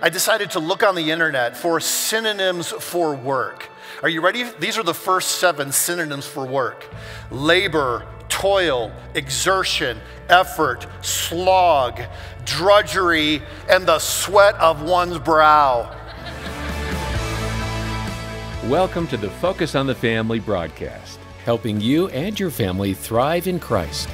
I decided to look on the internet for synonyms for work. Are you ready? These are the first 7 synonyms for work: labor, toil, exertion, effort, slog, drudgery, and the sweat of one's brow. Welcome to the Focus on the Family broadcast, helping you and your family thrive in Christ.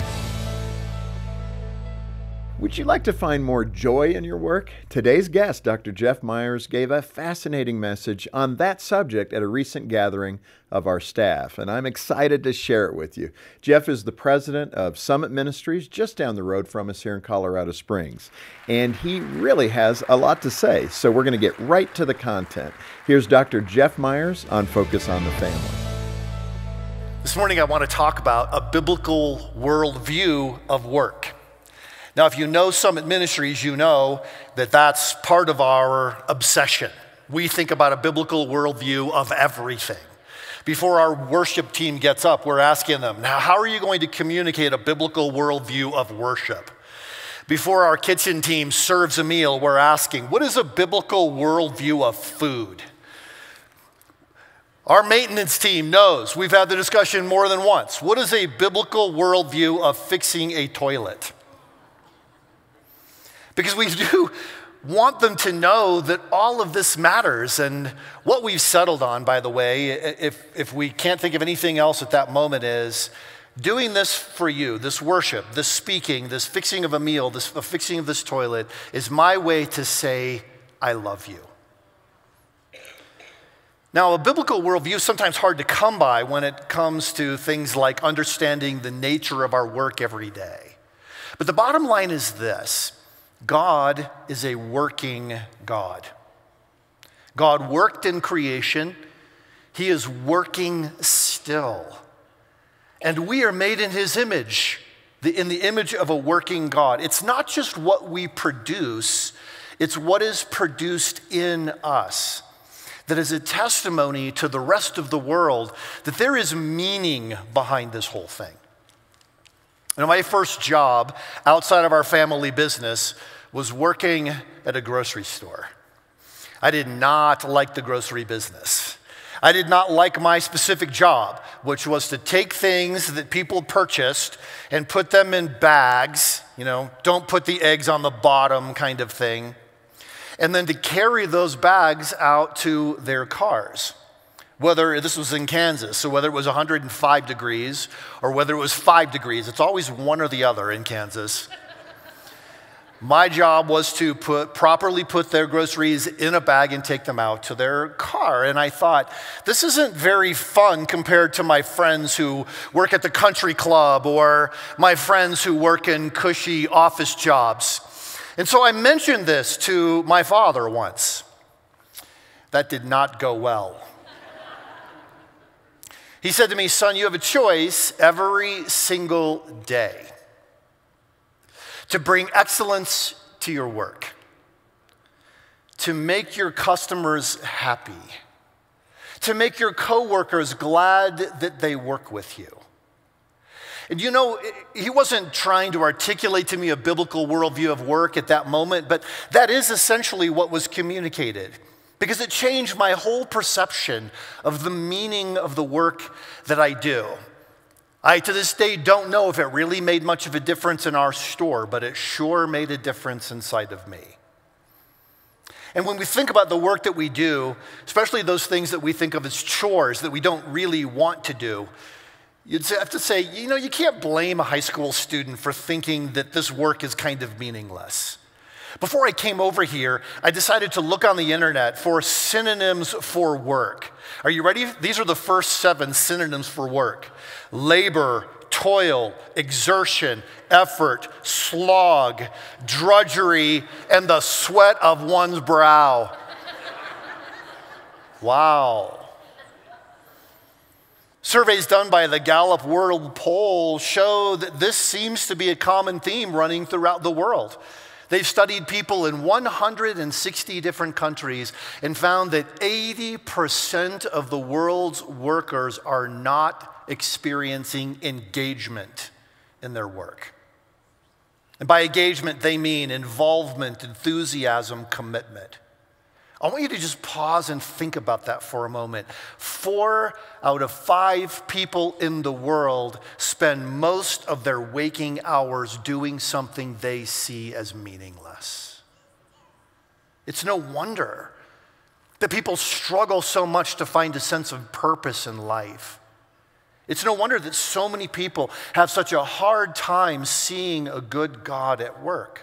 Would you like to find more joy in your work? Today's guest, Dr. Jeff Myers, gave a fascinating message on that subject at a recent gathering of our staff, and I'm excited to share it with you. Jeff is the president of Summit Ministries, just down the road from us here in Colorado Springs, and he really has a lot to say, so we're going to get right to the content. Here's Dr. Jeff Myers on Focus on the Family. This morning I want to talk about a biblical worldview of work. Now, if you know Summit Ministries, you know that that's part of our obsession. We think about a biblical worldview of everything. Before our worship team gets up, we're asking them, now, how are you going to communicate a biblical worldview of worship? Before our kitchen team serves a meal, we're asking, what is a biblical worldview of food? Our maintenance team knows, we've had the discussion more than once, what is a biblical worldview of fixing a toilet? Because we do want them to know that all of this matters. And what we've settled on, by the way, if we can't think of anything else at that moment, is doing this for you, this worship, this speaking, this fixing of a meal, this fixing of this toilet, is my way to say, I love you. Now, a biblical worldview is sometimes hard to come by when it comes to things like understanding the nature of our work every day. But the bottom line is this: God is a working God. God worked in creation. He is working still. And we are made in His image, in the image of a working God. It's not just what we produce, it's what is produced in us that is a testimony to the rest of the world that there is meaning behind this whole thing. And my first job outside of our family business was working at a grocery store. I did not like the grocery business. I did not like my specific job, which was to take things that people purchased and put them in bags, don't put the eggs on the bottom kind of thing, and then to carry those bags out to their cars. Whether this was in Kansas, so whether it was 105 degrees or whether it was 5 degrees, it's always one or the other in Kansas. My job was to properly put their groceries in a bag and take them out to their car. And I thought, this isn't very fun compared to my friends who work at the country club or my friends who work in cushy office jobs. And so I mentioned this to my father once. That did not go well. He said to me, son, you have a choice every single day to bring excellence to your work, to make your customers happy, to make your coworkers glad that they work with you. And he wasn't trying to articulate to me a biblical worldview of work at that moment, but that is essentially what was communicated, because it changed my whole perception of the meaning of the work that I do. I, to this day, don't know if it really made much of a difference in our store, but it sure made a difference inside of me. And when we think about the work that we do, especially those things that we think of as chores that we don't really want to do, you'd have to say, you can't blame a high school student for thinking that this work is kind of meaningless. Before I came over here, I decided to look on the internet for synonyms for work. Are you ready? These are the first 7 synonyms for work: labor, toil, exertion, effort, slog, drudgery, and the sweat of one's brow. Wow. Surveys done by the Gallup World Poll show that this seems to be a common theme running throughout the world. They've studied people in 160 different countries and found that 80% of the world's workers are not experiencing engagement in their work. And by engagement, they mean involvement, enthusiasm, commitment. I want you to just pause and think about that for a moment. 4 out of 5 people in the world spend most of their waking hours doing something they see as meaningless. It's no wonder that people struggle so much to find a sense of purpose in life. It's no wonder that so many people have such a hard time seeing a good God at work.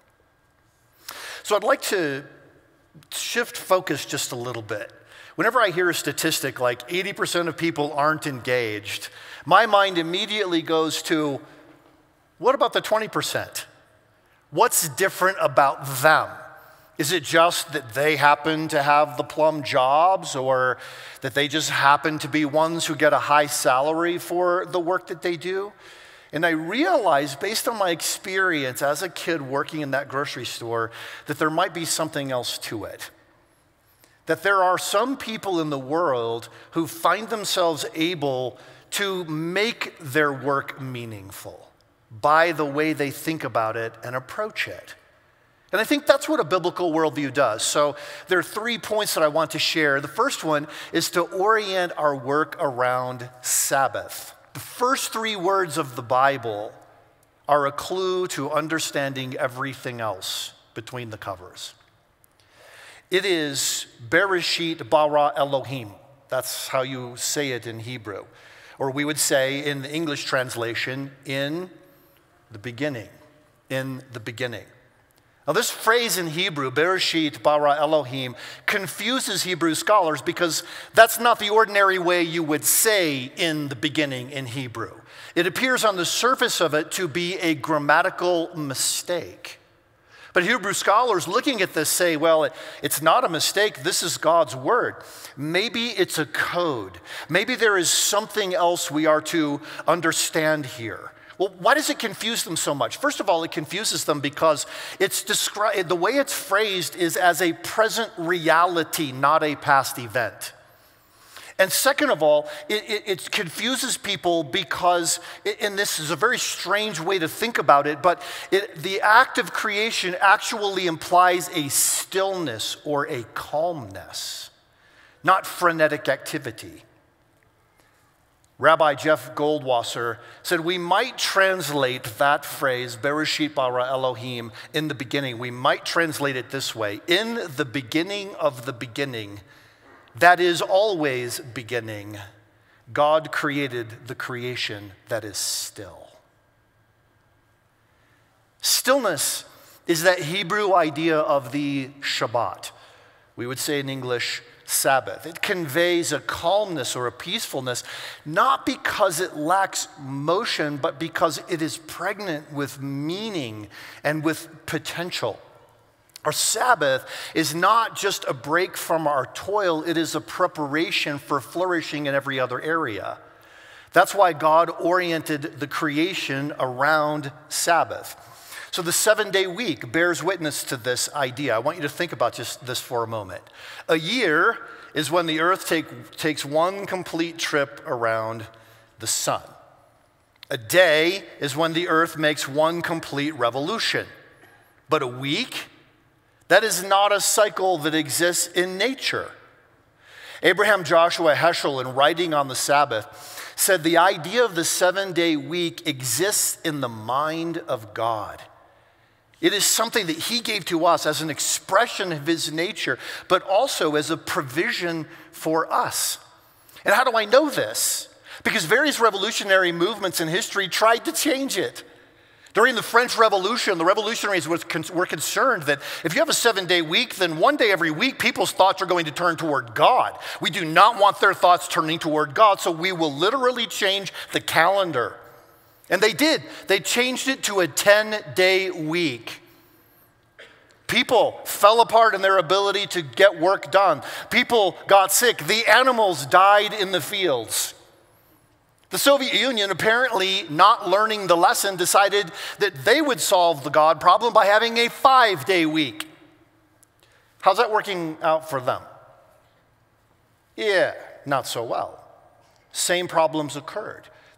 So I'd like to shift focus just a little bit. Whenever I hear a statistic like 80% of people aren't engaged, my mind immediately goes to, what about the 20%? What's different about them? Is it just that they happen to have the plum jobs, or that they just happen to be ones who get a high salary for the work that they do? And I realized, based on my experience as a kid working in that grocery store, that there might be something else to it. That there are some people in the world who find themselves able to make their work meaningful by the way they think about it and approach it. And I think that's what a biblical worldview does. So there are 3 points that I want to share. The first one is to orient our work around Sabbath. The first 3 words of the Bible are a clue to understanding everything else between the covers. It is Bereshit bara Elohim. That's how you say it in Hebrew. Or we would say in the English translation, in the beginning. In the beginning. Now this phrase in Hebrew, Bereshit bara Elohim, confuses Hebrew scholars because that's not the ordinary way you would say in the beginning in Hebrew. It appears on the surface of it to be a grammatical mistake. But Hebrew scholars looking at this say, well, it's not a mistake, this is God's word. Maybe it's a code. Maybe there is something else we are to understand here. Well, why does it confuse them so much? First of all, it confuses them because the way it's phrased is as a present reality, not a past event. And second of all, it confuses people because, and this is a very strange way to think about it, but the act of creation actually implies a stillness or a calmness, not frenetic activity. Rabbi Jeff Goldwasser said we might translate that phrase, Bereshit bara Elohim, in the beginning. We might translate it this way: in the beginning of the beginning, that is always beginning, God created the creation that is still. Stillness is that Hebrew idea of the Shabbat. We would say in English, Sabbath. It conveys a calmness or a peacefulness, not because it lacks motion, but because it is pregnant with meaning and with potential. Our Sabbath is not just a break from our toil, it is a preparation for flourishing in every other area. That's why God oriented the creation around Sabbath. So the 7-day week bears witness to this idea. I want you to think about just this for a moment. A year is when the earth takes one complete trip around the sun. A day is when the earth makes one complete revolution. But a week, that is not a cycle that exists in nature. Abraham Joshua Heschel, in writing on the Sabbath, said the idea of the 7-day week exists in the mind of God. It is something that he gave to us as an expression of his nature, but also as a provision for us. And how do I know this? Because various revolutionary movements in history tried to change it. During the French Revolution, the revolutionaries were concerned that if you have a 7-day week, then one day every week, people's thoughts are going to turn toward God. We do not want their thoughts turning toward God, so we will literally change the calendar. And they did. They changed it to a 10-day week. People fell apart in their ability to get work done. People got sick. The animals died in the fields. The Soviet Union, apparently not learning the lesson, decided that they would solve the God problem by having a 5-day week. How's that working out for them? Yeah, not so well. Same problems occurred.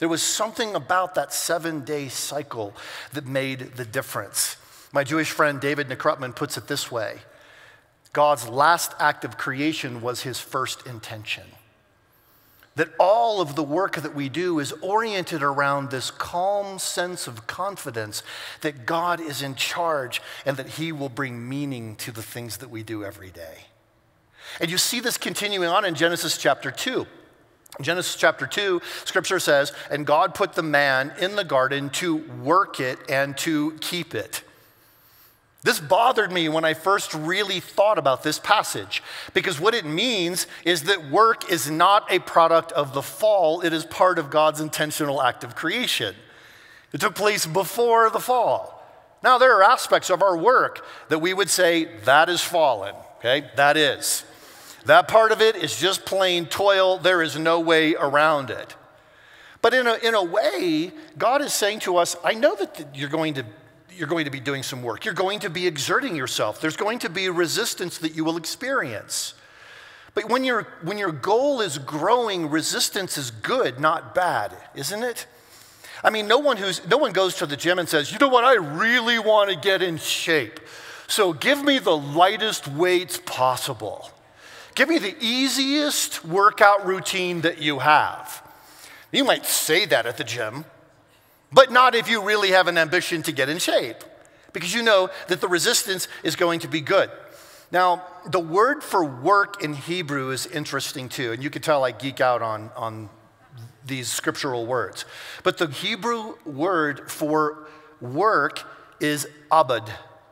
There was something about that 7-day cycle that made the difference. My Jewish friend David Nekrutman puts it this way: God's last act of creation was his first intention. That all of the work that we do is oriented around this calm sense of confidence that God is in charge and that he will bring meaning to the things that we do every day. And you see this continuing on in Genesis chapter 2. In Genesis chapter 2, scripture says, "And God put the man in the garden to work it and to keep it." This bothered me when I first really thought about this passage, because what it means is that work is not a product of the fall, it is part of God's intentional act of creation. It took place before the fall. Now, there are aspects of our work that we would say, that is fallen, okay? That is. That part of it is just plain toil. There is no way around it. But in a way, God is saying to us, I know that you're going to be doing some work. You're going to be exerting yourself. There's going to be resistance that you will experience. But when your goal is growing, resistance is good, not bad, isn't it? I mean, no one goes to the gym and says, you know what, I really want to get in shape. So give me the lightest weights possible. Give me the easiest workout routine that you have. You might say that at the gym, but not if you really have an ambition to get in shape, because you know that the resistance is going to be good. Now, the word for work in Hebrew is interesting too, and you can tell I geek out on these scriptural words. But the Hebrew word for work is abad.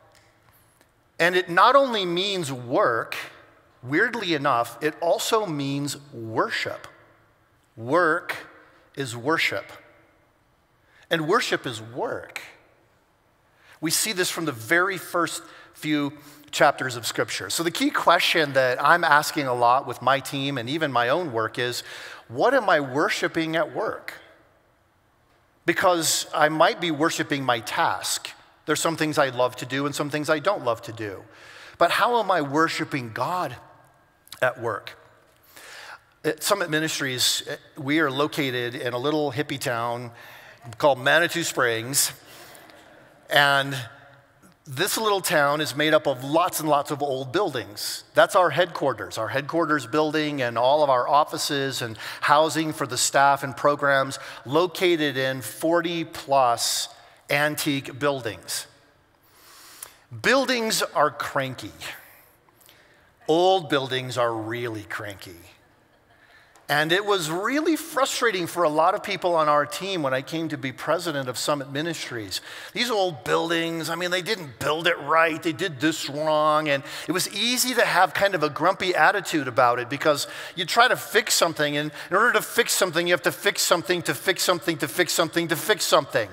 And it not only means work, weirdly enough, it also means worship. Work is worship. And worship is work. We see this from the very first few chapters of Scripture. So the key question that I'm asking a lot with my team and even my own work is, what am I worshiping at work? Because I might be worshiping my task. There's some things I love to do and some things I don't love to do. But how am I worshiping God at work? At Summit Ministries, we are located in a little hippie town called Manitou Springs, and this little town is made up of lots and lots of old buildings. That's our headquarters building, and all of our offices and housing for the staff and programs located in 40+ antique buildings. Buildings are cranky. Old buildings are really cranky. And it was really frustrating for a lot of people on our team when I came to be president of Summit Ministries. These old buildings, I mean, they didn't build it right, they did this wrong, and it was easy to have kind of a grumpy attitude about it because you try to fix something, and in order to fix something, you have to fix something to fix something to fix something to fix something.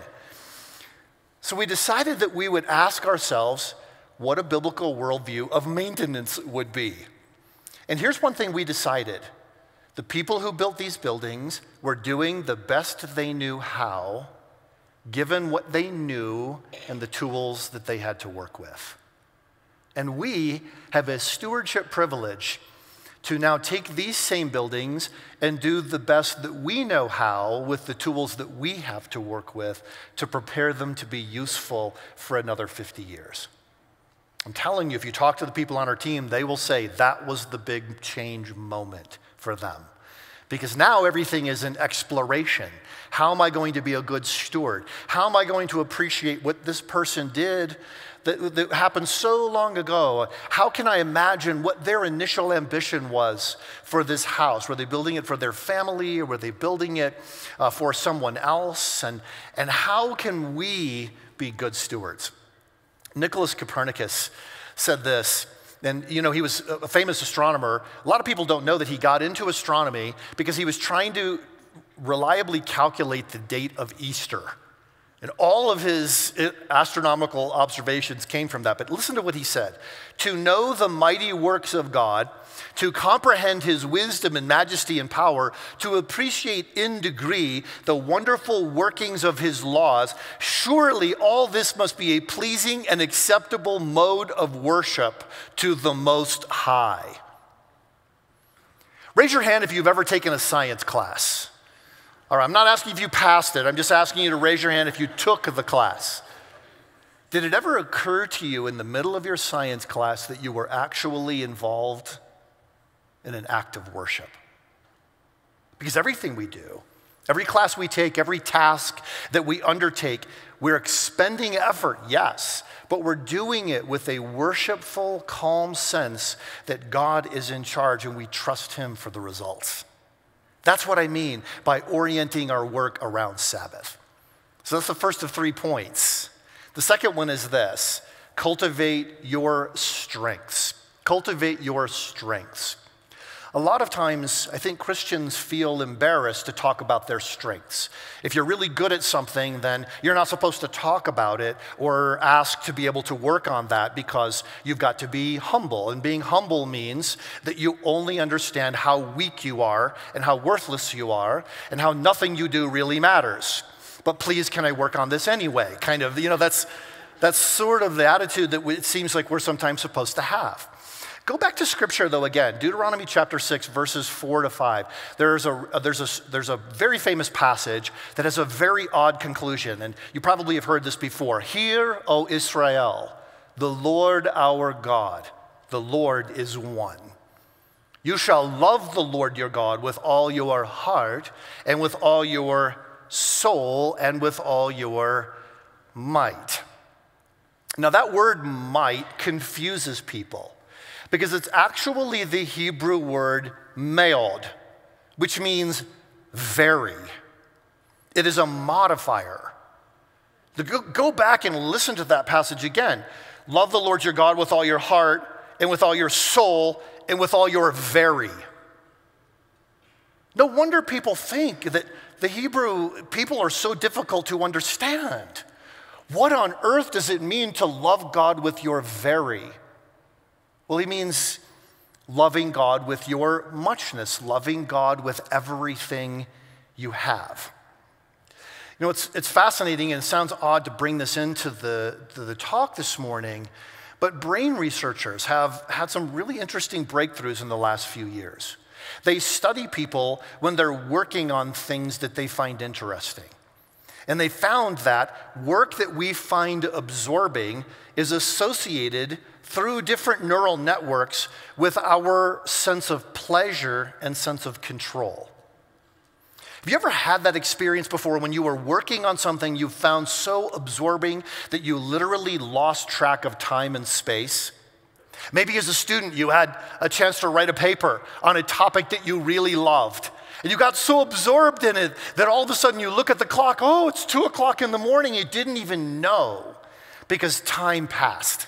So we decided that we would ask ourselves what a biblical worldview of maintenance would be. And here's one thing we decided. The people who built these buildings were doing the best they knew how, given what they knew and the tools that they had to work with. And we have a stewardship privilege to now take these same buildings and do the best that we know how with the tools that we have to work with to prepare them to be useful for another 50 years. I'm telling you, if you talk to the people on our team, they will say that was the big change moment for them. Because now everything is an exploration. How am I going to be a good steward? How am I going to appreciate what this person did that happened so long ago? How can I imagine what their initial ambition was for this house? Were they building it for their family, or were they building it for someone else? And how can we be good stewards? Nicholas Copernicus said this. And you know, he was a famous astronomer. A lot of people don't know that he got into astronomy because he was trying to reliably calculate the date of Easter. And all of his astronomical observations came from that. But listen to what he said. To know the mighty works of God, to comprehend his wisdom and majesty and power, to appreciate in degree the wonderful workings of his laws, surely all this must be a pleasing and acceptable mode of worship to the Most High. Raise your hand if you've ever taken a science class. All right, I'm not asking if you passed it. I'm just asking you to raise your hand if you took the class. Did it ever occur to you in the middle of your science class that you were actually involved in an act of worship? Because everything we do, every class we take, every task that we undertake, we're expending effort, yes, but we're doing it with a worshipful, calm sense that God is in charge and we trust Him for the results. That's what I mean by orienting our work around Sabbath. So that's the first of 3 points. The second one is this: cultivate your strengths. Cultivate your strengths. A lot of times, I think Christians feel embarrassed to talk about their strengths. If you're really good at something, then you're not supposed to talk about it or ask to be able to work on that because you've got to be humble. And being humble means that you only understand how weak you are and how worthless you are and how nothing you do really matters. But please, can I work on this anyway? Kind of, that's sort of the attitude that it seems like we're sometimes supposed to have. Go back to Scripture, though, again. Deuteronomy chapter 6, verses 4 to 5. There's a very famous passage that has a very odd conclusion, and you probably have heard this before. Hear, O Israel, the Lord our God, the Lord is one. You shall love the Lord your God with all your heart and with all your soul and with all your might. Now, that word might confuses people, because it's actually the Hebrew word meod, which means very. It is a modifier. Go back and listen to that passage again. Love the Lord your God with all your heart and with all your soul and with all your very. No wonder people think that the Hebrew people are so difficult to understand. What on earth does it mean to love God with your very? Well, he means loving God with your muchness, loving God with everything you have. You know, it's fascinating, and it sounds odd to bring this into the talk this morning, but brain researchers have had some really interesting breakthroughs in the last few years. They study people when they're working on things that they find interesting. And they found that work that we find absorbing is associated through different neural networks with our sense of pleasure and sense of control. Have you ever had that experience before when you were working on something you found so absorbing that you literally lost track of time and space? Maybe as a student you had a chance to write a paper on a topic that you really loved. And you got so absorbed in it that all of a sudden you look at the clock, oh, it's 2 o'clock in the morning. You didn't even know because time passed.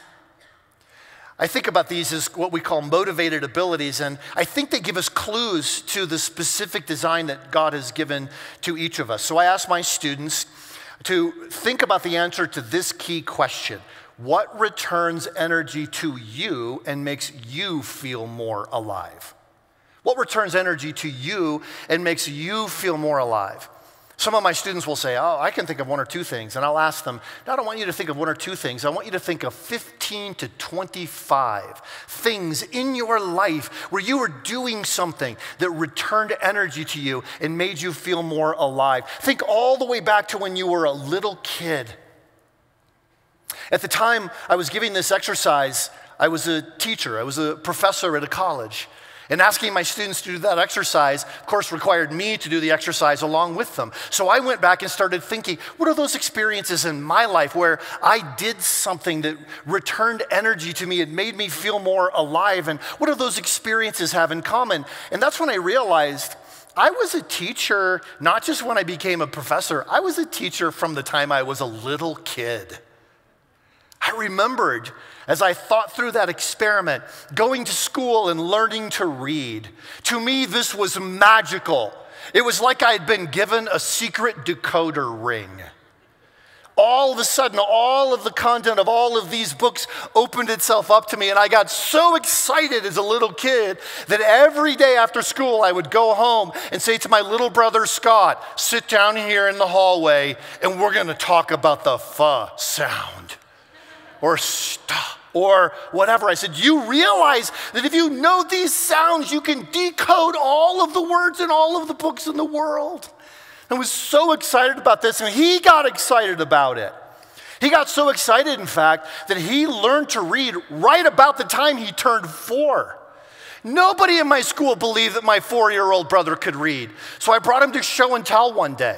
I think about these as what we call motivated abilities, and I think they give us clues to the specific design that God has given to each of us. So I ask my students to think about the answer to this key question: what returns energy to you and makes you feel more alive? What returns energy to you and makes you feel more alive? Some of my students will say, oh, I can think of 1 or 2 things. And I'll ask them, no, I don't want you to think of 1 or 2 things. I want you to think of 15 to 25 things in your life where you were doing something that returned energy to you and made you feel more alive. Think all the way back to when you were a little kid. At the time I was giving this exercise, I was a teacher. I was a professor at a college. And asking my students to do that exercise, of course, required me to do the exercise along with them. So I went back and started thinking, what are those experiences in my life where I did something that returned energy to me, it made me feel more alive, and what do those experiences have in common? And that's when I realized I was a teacher, not just when I became a professor, I was a teacher from the time I was a little kid. I remembered, as I thought through that experiment, going to school and learning to read. To me, this was magical. It was like I had been given a secret decoder ring. All of a sudden, all of the content of all of these books opened itself up to me, and I got so excited as a little kid that every day after school I would go home and say to my little brother Scott, sit down here in the hallway and we're going to talk about the F sound. Or stop, or whatever. I said, you realize that if you know these sounds, you can decode all of the words in all of the books in the world. I was so excited about this, and he got excited about it. He got so excited, in fact, that he learned to read right about the time he turned 4. Nobody in my school believed that my 4-year-old brother could read, so I brought him to show and tell one day.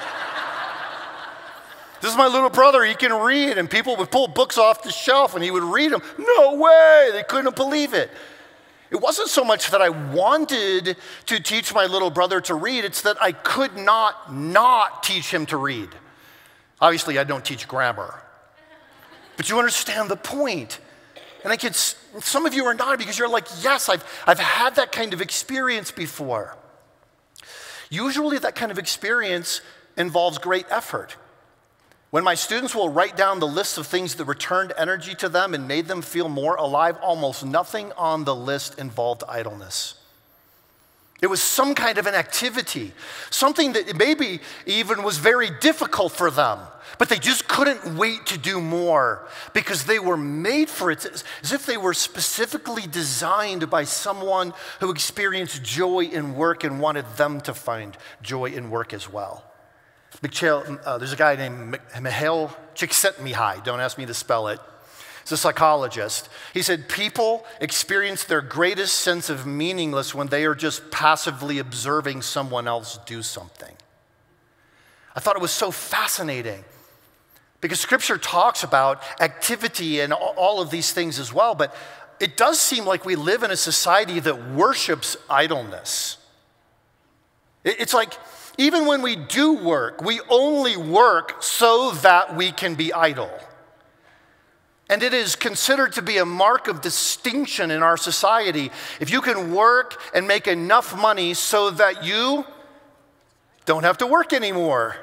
This is my little brother, he can read, and people would pull books off the shelf and he would read them. No way, they couldn't believe it. It wasn't so much that I wanted to teach my little brother to read, it's that I could not teach him to read. Obviously, I don't teach grammar. But you understand the point. And some of you are not, because you're like, yes, I've had that kind of experience before. Usually that kind of experience involves great effort. When my students will write down the list of things that returned energy to them and made them feel more alive, almost nothing on the list involved idleness. It was some kind of an activity, something that maybe even was very difficult for them, but they just couldn't wait to do more because they were made for it, as if they were specifically designed by someone who experienced joy in work and wanted them to find joy in work as well. There's a guy named Mihail Csikszentmihalyi, don't ask me to spell it. He's a psychologist. He said, people experience their greatest sense of meaningless when they are just passively observing someone else do something. I thought it was so fascinating because Scripture talks about activity and all of these things as well, but it does seem like we live in a society that worships idleness. It's like, even when we do work, we only work so that we can be idle. And it is considered to be a mark of distinction in our society if you can work and make enough money so that you don't have to work anymore.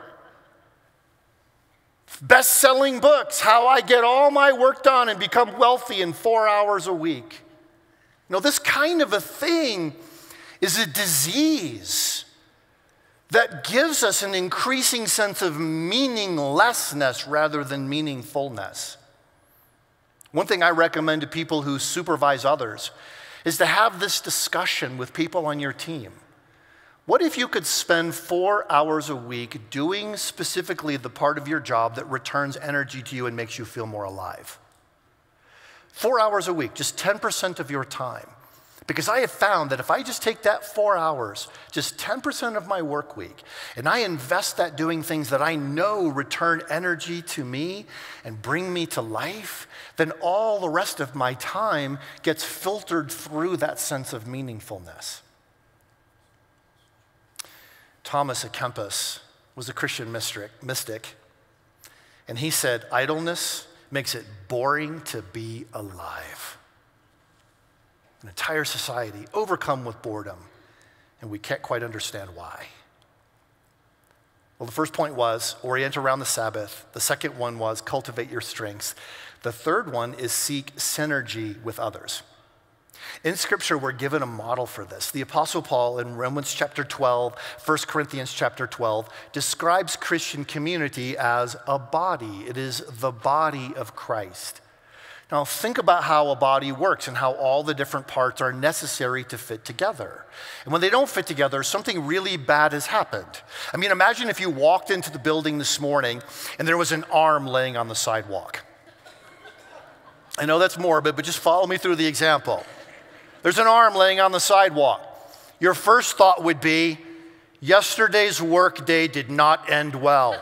Best-selling books, How I Get All My Work Done and Become Wealthy in 4 hours a week. You know, this kind of a thing is a disease that gives us an increasing sense of meaninglessness rather than meaningfulness. One thing I recommend to people who supervise others is to have this discussion with people on your team. What if you could spend 4 hours a week doing specifically the part of your job that returns energy to you and makes you feel more alive? 4 hours a week, just 10% of your time. Because I have found that if I just take that 4 hours, just 10% of my work week, and I invest that doing things that I know return energy to me and bring me to life, then all the rest of my time gets filtered through that sense of meaningfulness. Thomas à Kempis was a Christian mystic, and he said, idleness makes it boring to be alive. An entire society overcome with boredom, and we can't quite understand why. Well, the first point was orient around the Sabbath. The second one was cultivate your strengths. The third one is seek synergy with others. In Scripture, we're given a model for this. The Apostle Paul in Romans chapter 12, 1 Corinthians chapter 12, describes Christian community as a body. It is the body of Christ. Now, think about how a body works and how all the different parts are necessary to fit together. And when they don't fit together, something really bad has happened. I mean, imagine if you walked into the building this morning and there was an arm laying on the sidewalk. I know that's morbid, but just follow me through the example. There's an arm laying on the sidewalk. Your first thought would be, yesterday's work day did not end well.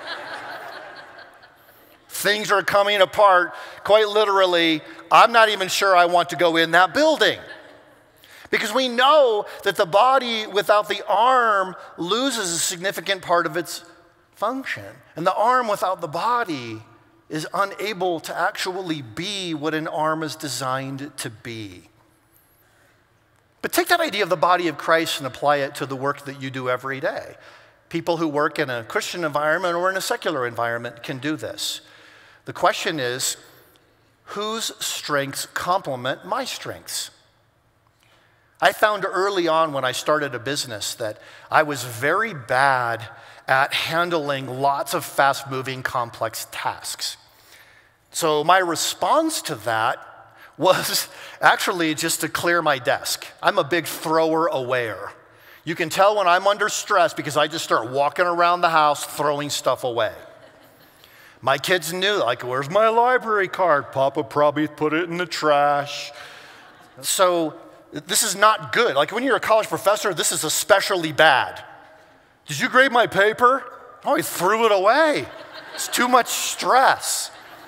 Things are coming apart, quite literally. I'm not even sure I want to go in that building. Because we know that the body without the arm loses a significant part of its function. And the arm without the body is unable to actually be what an arm is designed to be. But take that idea of the body of Christ and apply it to the work that you do every day. People who work in a Christian environment or in a secular environment can do this. The question is, whose strengths complement my strengths? I found early on when I started a business that I was very bad at handling lots of fast-moving, complex tasks. So my response to that was actually just to clear my desk. I'm a big thrower-awayer. You can tell when I'm under stress because I just start walking around the house throwing stuff away. My kids knew, like, where's my library card? Papa probably put it in the trash. So this is not good. Like when you're a college professor, this is especially bad. Did you grade my paper? Oh, he threw it away. It's too much stress.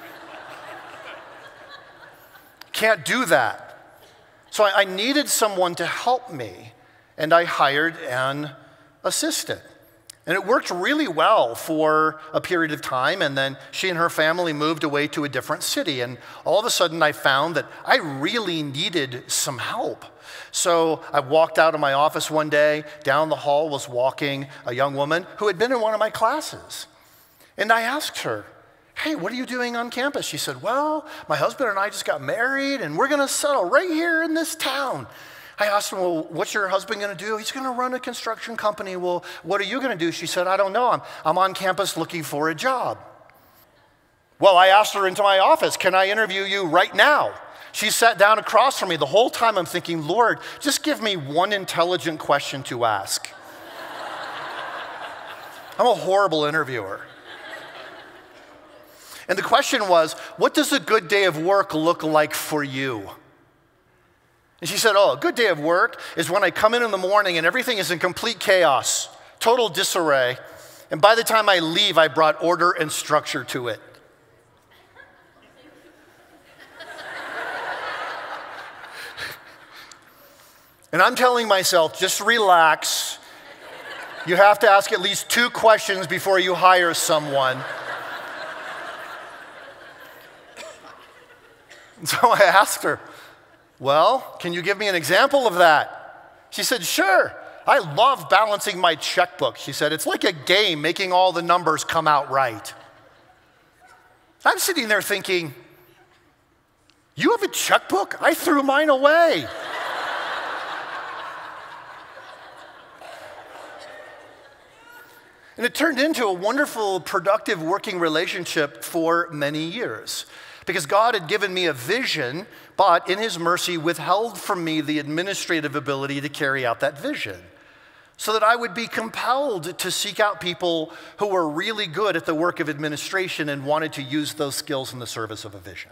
Can't do that. So I needed someone to help me, and I hired an assistant. And it worked really well for a period of time, and then she and her family moved away to a different city, and all of a sudden I found that I really needed some help. So I walked out of my office one day, down the hall was walking a young woman who had been in one of my classes. And I asked her, hey, what are you doing on campus? She said, well, my husband and I just got married, and we're gonna settle right here in this town. I asked him, well, what's your husband gonna do? He's gonna run a construction company. Well, what are you gonna do? She said, I don't know. I'm on campus looking for a job. Well, I asked her into my office, can I interview you right now? She sat down across from me. The whole time I'm thinking, Lord, just give me one intelligent question to ask. I'm a horrible interviewer. And the question was, what does a good day of work look like for you? And she said, oh, a good day of work is when I come in the morning and everything is in complete chaos, total disarray. And by the time I leave, I brought order and structure to it. And I'm telling myself, just relax. You have to ask at least 2 questions before you hire someone. So I asked her, well, can you give me an example of that? She said, sure. I love balancing my checkbook. She said, it's like a game, making all the numbers come out right. I'm sitting there thinking, you have a checkbook? I threw mine away. And it turned into a wonderful, productive working relationship for many years. Because God had given me a vision, but in his mercy withheld from me the administrative ability to carry out that vision. So that I would be compelled to seek out people who were really good at the work of administration and wanted to use those skills in the service of a vision.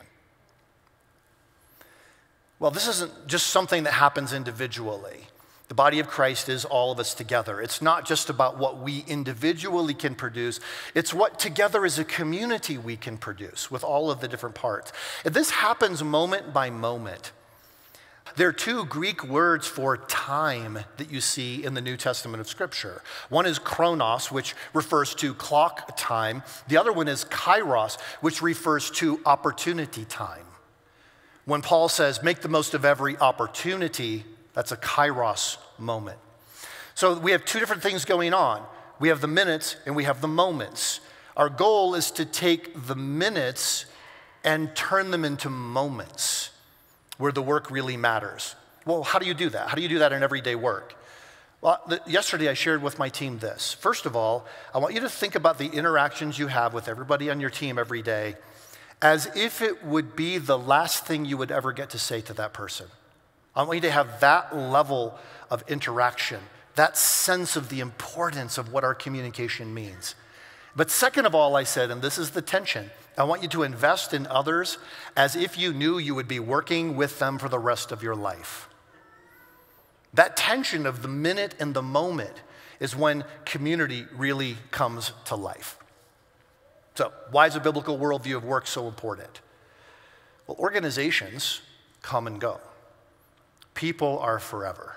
Well, this isn't just something that happens individually. The body of Christ is all of us together. It's not just about what we individually can produce. It's what together as a community we can produce with all of the different parts. And this happens moment by moment. There are 2 Greek words for time that you see in the New Testament of Scripture. One is chronos, which refers to clock time. The other one is kairos, which refers to opportunity time. When Paul says, make the most of every opportunity, that's a kairos moment. So we have 2 different things going on. We have the minutes and we have the moments. Our goal is to take the minutes and turn them into moments where the work really matters. Well, how do you do that? How do you do that in everyday work? Well, yesterday I shared with my team this. First of all, I want you to think about the interactions you have with everybody on your team every day as if it would be the last thing you would ever get to say to that person. I want you to have that level of interaction, that sense of the importance of what our communication means. But second of all, I said, and this is the tension, I want you to invest in others as if you knew you would be working with them for the rest of your life. That tension of the minute and the moment is when community really comes to life. So, why is a biblical worldview of work so important? Well, organizations come and go. People are forever.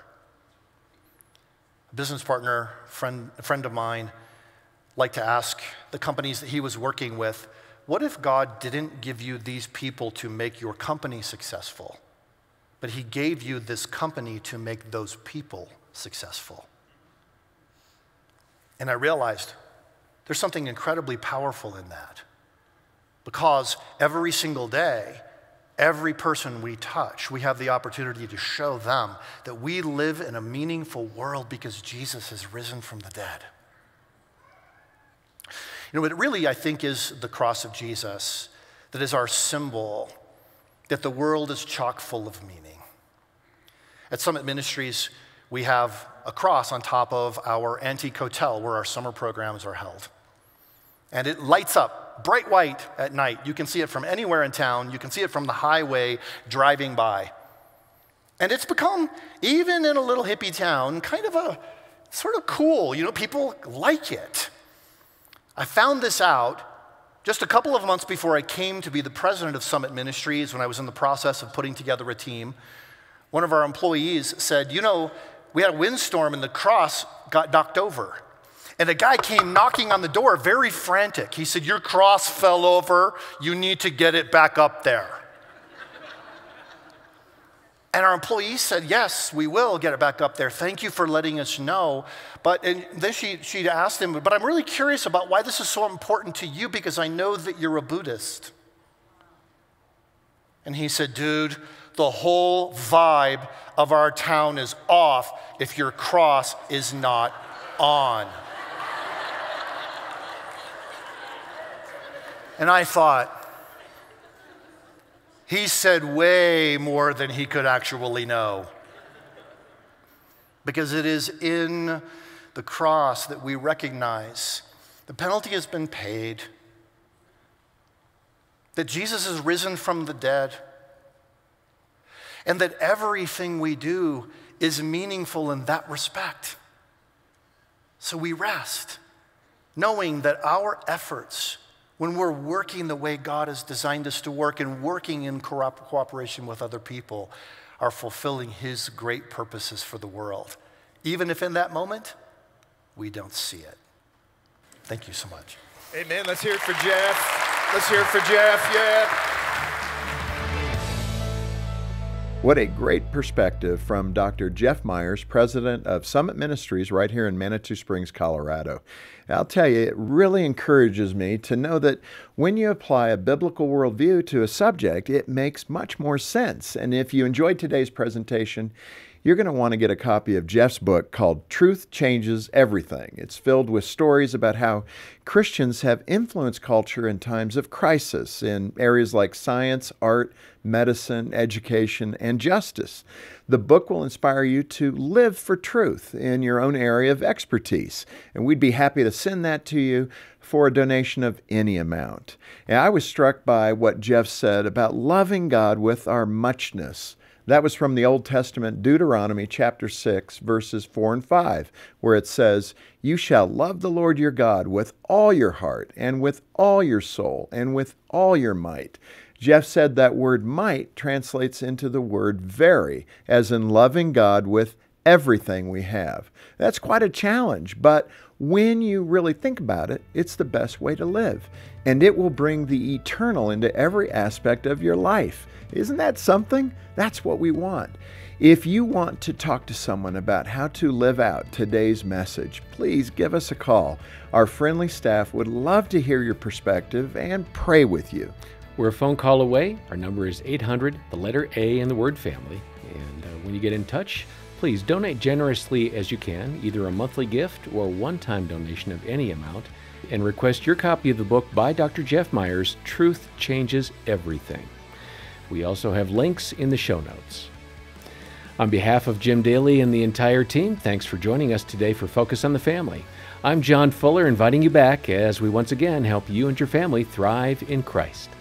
A business partner, a friend of mine, liked to ask the companies that he was working with, what if God didn't give you these people to make your company successful, but he gave you this company to make those people successful? And I realized there's something incredibly powerful in that, because every single day, every person we touch, we have the opportunity to show them that we live in a meaningful world because Jesus has risen from the dead. You know, it really, I think, is the cross of Jesus that is our symbol that the world is chock full of meaning. At Summit Ministries, we have a cross on top of our antique hotel where our summer programs are held. And it lights up bright white at night. You can see it from anywhere in town. You can see it from the highway driving by. And it's become, even in a little hippie town, kind of a sort of cool. You know, people like it. I found this out just a couple of months before I came to be the president of Summit Ministries, when I was in the process of putting together a team. One of our employees said, you know, we had a windstorm and the cross got knocked over. And a guy came knocking on the door, very frantic. He said, your cross fell over. You need to get it back up there. And our employee said, yes, we will get it back up there. Thank you for letting us know. And then she asked him, but I'm really curious about why this is so important to you, because I know that you're a Buddhist. And he said, dude, the whole vibe of our town is off if your cross is not on. And I thought, he said way more than he could actually know. Because it is in the cross that we recognize the penalty has been paid, that Jesus is risen from the dead, and that everything we do is meaningful in that respect. So we rest, knowing that our efforts, when we're working the way God has designed us to work and working in cooperation with other people, are fulfilling His great purposes for the world, even if in that moment we don't see it. Thank you so much. Amen. Let's hear it for Jeff. Let's hear it for Jeff. Yeah. What a great perspective from Dr. Jeff Myers, president of Summit Ministries right here in Manitou Springs, Colorado. I'll tell you, it really encourages me to know that when you apply a biblical worldview to a subject, it makes much more sense. And if you enjoyed today's presentation, you're going to want to get a copy of Jeff's book called Truth Changes Everything. It's filled with stories about how Christians have influenced culture in times of crisis in areas like science, art, medicine, education, and justice. The book will inspire you to live for truth in your own area of expertise, and we'd be happy to send that to you for a donation of any amount. And I was struck by what Jeff said about loving God with our muchness. That was from the Old Testament, Deuteronomy chapter 6, verses 4 and 5, where it says, "You shall love the Lord your God with all your heart and with all your soul and with all your might." Jeff said that word might translates into the word very, as in loving God with everything we have. That's quite a challenge, but when you really think about it, it's the best way to live, and it will bring the eternal into every aspect of your life. Isn't that something? That's what we want. If you want to talk to someone about how to live out today's message, please give us a call. Our friendly staff would love to hear your perspective and pray with you. We're a phone call away. Our number is 800, the letter A in the word family. And when you get in touch, please donate generously as you can, either a monthly gift or one-time donation of any amount, and request your copy of the book by Dr. Jeff Myers, Truth Changes Everything. We also have links in the show notes. On behalf of Jim Daly and the entire team, thanks for joining us today for Focus on the Family. I'm John Fuller, inviting you back as we once again help you and your family thrive in Christ.